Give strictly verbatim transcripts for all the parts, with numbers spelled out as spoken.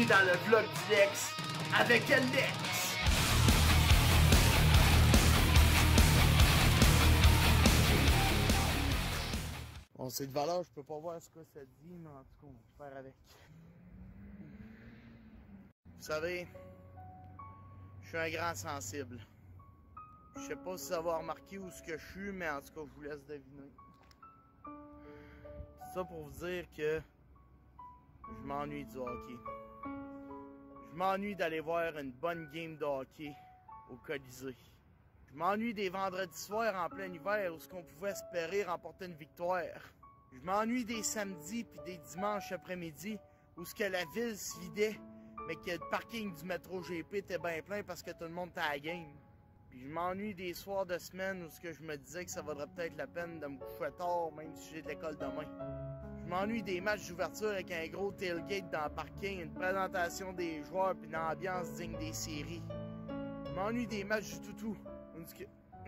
bienvenue dans le vlog du Lex avec Alex. Bon, c'est de valeur, je peux pas voir ce que ça dit, mais en tout cas, on va faire avec. Vous savez, je suis un grand sensible. Je sais pas si ça va remarquer où ce que je suis, mais en tout cas, je vous laisse deviner. C'est ça pour vous dire que je m'ennuie du hockey. Je m'ennuie d'aller voir une bonne game de hockey au Colisée. Je m'ennuie des vendredis soirs en plein hiver où ce qu'on pouvait espérer remporter une victoire. Je m'ennuie des samedis puis des dimanches après-midi où ce que la ville se vidait, mais que le parking du métro G P était bien plein parce que tout le monde était à la game. Puis je m'ennuie des soirs de semaine où ce que je me disais que ça vaudrait peut-être la peine de me coucher tard, même si j'ai de l'école demain. Je m'ennuie des matchs d'ouverture avec un gros tailgate dans le parking, une présentation des joueurs puis une ambiance digne des séries. Je m'ennuie des matchs du toutou. Que...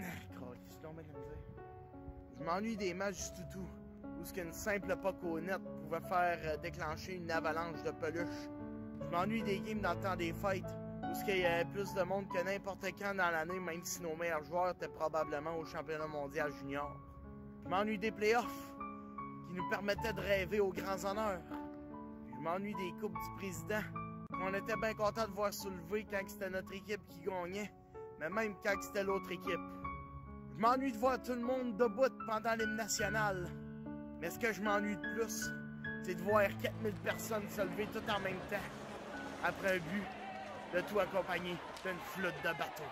Je m'ennuie des matchs du toutou où ce qu'une simple puck au net pouvait faire déclencher une avalanche de peluche. Je m'ennuie des games dans le temps des fêtes où ce qu'il y avait plus de monde que n'importe quand dans l'année, même si nos meilleurs joueurs étaient probablement au championnat mondial junior. Je m'ennuie des playoffs qui nous permettaient de rêver aux grands honneurs. Je m'ennuie des coupes du président qu'on était bien content de voir soulever quand c'était notre équipe qui gagnait, mais même quand c'était l'autre équipe. Je m'ennuie de voir tout le monde debout pendant l'hymne national. Mais ce que je m'ennuie de plus, c'est de voir quatre mille personnes se lever tout en même temps, après un but, le tout accompagné d'une flotte de bateaux.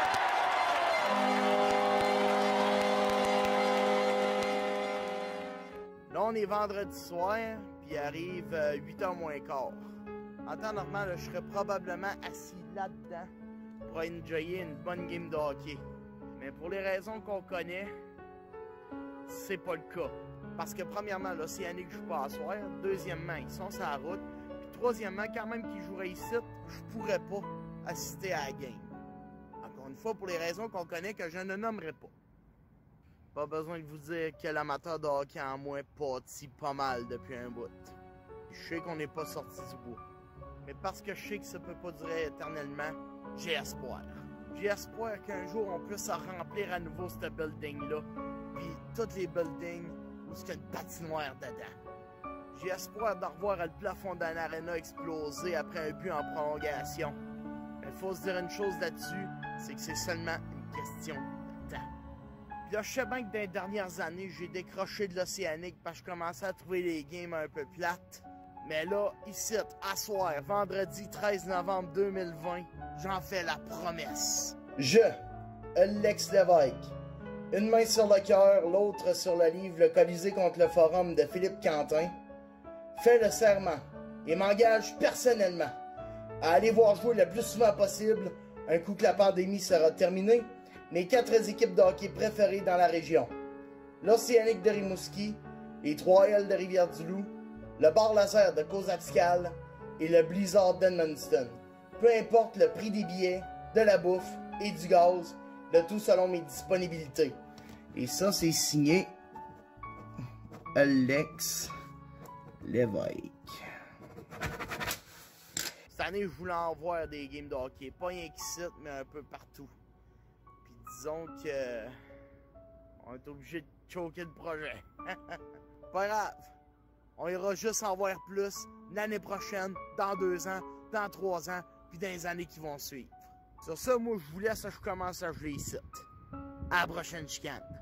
Là, on est vendredi soir, puis il arrive huit heures moins quart. En temps normal, je serais probablement assis là-dedans pour enjoyer une bonne game de hockey. Mais pour les raisons qu'on connaît, c'est pas le cas. Parce que premièrement, l'Océanique joue pas à soir. Deuxièmement, ils sont sur la route. Puis troisièmement, quand même qu'ils joueraient ici, je pourrais pas assister à la game. Encore une fois, pour les raisons qu'on connaît que je ne nommerai pas. Pas besoin de vous dire que l'amateur de hockey en moi pâtit pas mal depuis un bout. Je sais qu'on n'est pas sorti du bois. Mais parce que je sais que ça peut pas durer éternellement, j'ai espoir. J'ai espoir qu'un jour on puisse remplir à nouveau ce building-là. Puis tous les buildings où il y a une patinoire dedans. J'ai espoir de revoir le plafond d'un aréna exploser après un but en prolongation. Mais il faut se dire une chose là-dessus, c'est que c'est seulement une question de temps. Puis là, je sais bien que dans les dernières années, j'ai décroché de l'Océanique parce que je commençais à trouver les games un peu plates. Mais là, ici, à soir, vendredi treize novembre deux mille vingt, j'en fais la promesse. Je, Alex Lévesque, une main sur le cœur, l'autre sur le livre Le Colisée contre le Forum de Philippe Quentin, fais le serment et m'engage personnellement à aller voir jouer le plus souvent possible, un coup que la pandémie sera terminée, mes quatre équipes de hockey préférées dans la région. L'Océanique de Rimouski, les trois L de Rivière-du-Loup, le bar laser de Cozapscal et le Blizzard d'Edmundston. Peu importe le prix des billets, de la bouffe et du gaz, le tout selon mes disponibilités. Et ça, c'est signé Alex Lévesque. Cette année, je voulais en voir des games de hockey. Pas rien qu'ici, mais un peu partout. Puis disons que on est obligé de choquer le projet. Pas grave. On ira juste en voir plus l'année prochaine, dans deux ans, dans trois ans, puis dans les années qui vont suivre. Sur ça, moi, je vous laisse, je commence à jouer ici. À la prochaine chicane.